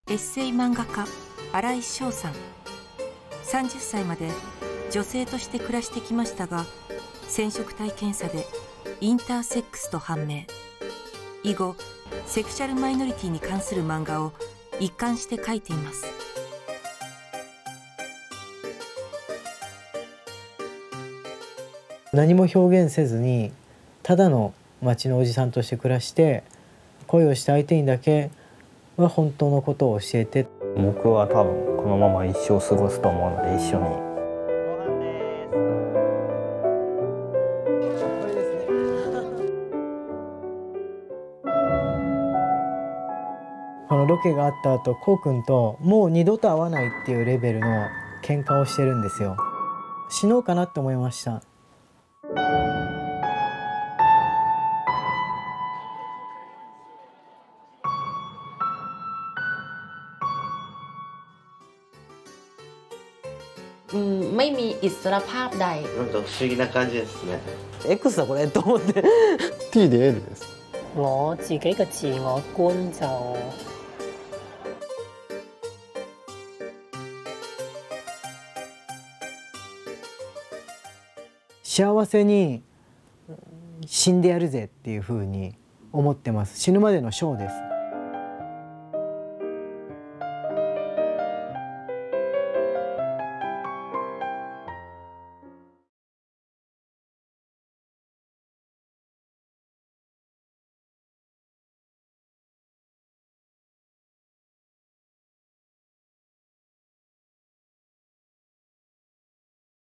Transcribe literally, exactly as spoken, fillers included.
エッセイ漫画家新井翔さん。さんじゅっさいまで女性として暮らしてきましたが、染色体検査でインターセックスと判明。以後セクシャルマイノリティに関する漫画を一貫して描いています。 何も表現せずにただの町のおじさんとして暮らして、恋をした相手にだけは本当のことを教えて。 僕は多分このまま一生過ごすと思うので、一緒に。 このロケがあった後、こうくんともう二度と会わないっていうレベルの喧嘩をしてるんですよ。死のうかなって思いました。 うん、ไม่มีอิสรภาพใด。 なんか不思議な感じですね。 X だこれと思って。 T で L です。 我自己嘅自我觀就幸せに死んでやるぜっていう風に思ってます。死ぬまでのショーです。